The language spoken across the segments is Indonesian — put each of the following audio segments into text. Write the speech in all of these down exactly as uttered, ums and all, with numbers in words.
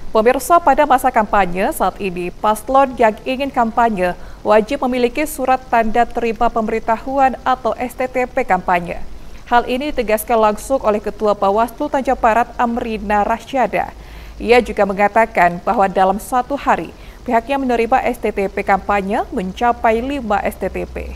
Pemirsa, pada masa kampanye saat ini, paslon yang ingin kampanye wajib memiliki surat tanda terima pemberitahuan atau S T T P kampanye. Hal ini ditegaskan langsung oleh Ketua Bawaslu Tanjung Barat Amrina Rasyada. Ia juga mengatakan bahwa dalam satu hari, pihaknya menerima S T T P kampanye mencapai lima S T T P.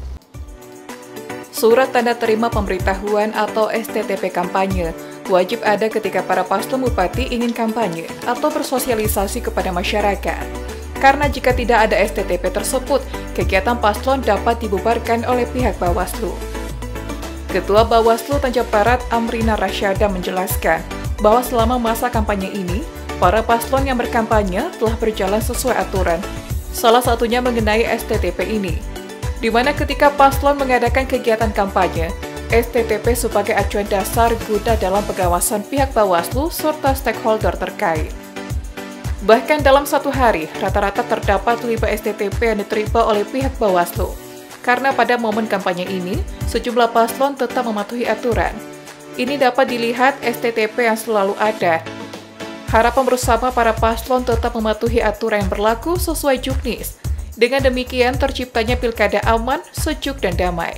Surat tanda terima pemberitahuan atau S T T P kampanye wajib ada ketika para paslon bupati ingin kampanye atau bersosialisasi kepada masyarakat. Karena jika tidak ada S T T P tersebut, kegiatan paslon dapat dibubarkan oleh pihak Bawaslu. Ketua Bawaslu Tanjung Barat Amrina Rasyada menjelaskan bahwa selama masa kampanye ini, para paslon yang berkampanye telah berjalan sesuai aturan. Salah satunya mengenai S T T P ini, di mana ketika paslon mengadakan kegiatan kampanye, S T T P sebagai acuan dasar guna dalam pengawasan pihak Bawaslu serta stakeholder terkait. Bahkan dalam satu hari, rata-rata terdapat lima S T T P yang diterima oleh pihak Bawaslu. Karena pada momen kampanye ini, sejumlah paslon tetap mematuhi aturan. Ini dapat dilihat S T T P yang selalu ada. Harapan bersama para paslon tetap mematuhi aturan yang berlaku sesuai juknis. Dengan demikian terciptanya pilkada aman, sejuk, dan damai.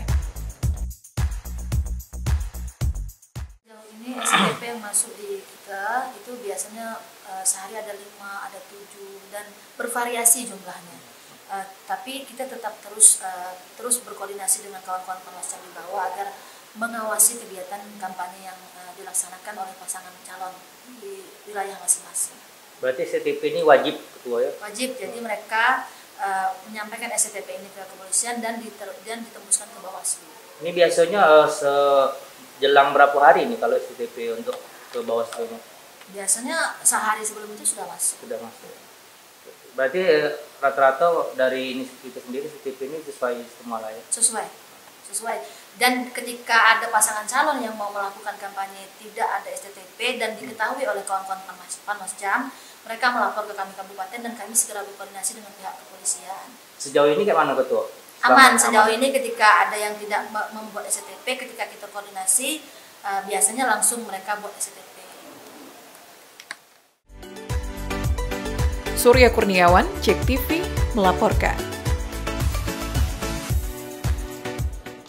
S T T P yang masuk di kita itu biasanya uh, sehari ada lima, ada tujuh, dan bervariasi jumlahnya. Uh, tapi kita tetap terus uh, terus berkoordinasi dengan kawan-kawan Panwascam di bawah agar mengawasi kegiatan kampanye yang uh, dilaksanakan oleh pasangan calon di wilayah masing-masing. Berarti S T T P ini wajib, Ketua, ya? Wajib, jadi mereka uh, menyampaikan S T T P ini ke kepolisian dan, diter dan ditembuskan ke Bawaslu. Ini biasanya uh, se jelang berapa hari nih kalau S T T P untuk ke Bawaslu? Biasanya sehari sebelum itu sudah masuk. Sudah masuk. Berarti rata-rata dari ini itu sendiri S T T P ini sesuai semua lah, ya? Sesuai, sesuai. Dan ketika ada pasangan calon yang mau melakukan kampanye tidak ada S T T P dan diketahui oleh kawan-kawan Panwascam, mereka melapor ke kami kabupaten dan kami segera berkoordinasi dengan pihak kepolisian. Sejauh ini kayak mana, Ketua? Aman, sejauh ini ketika ada yang tidak membuat S T T P, ketika kita koordinasi, uh, biasanya langsung mereka buat S T T P. Surya Kurniawan, Cek T V, melaporkan.